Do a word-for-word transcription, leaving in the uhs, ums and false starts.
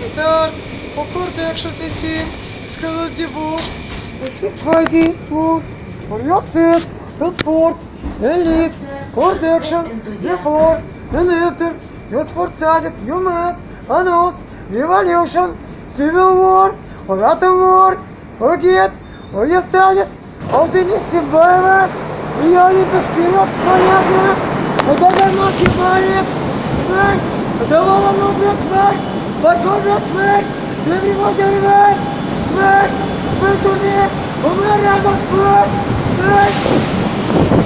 militaires, au cours d'exercices, skills debooks, it's Friday, food, for access, to sport, elite, protection, before, and after, youth for studies, you met, annals, revolution, civil war, or atom war, or get, or your studies, all the нести боевых, реалити серьез, понятно, это нормальный боевик, так, это волну блядь, тварь, подгорно тварь, everybody тварь, тварь, тварь, умер рядом тварь, тварь.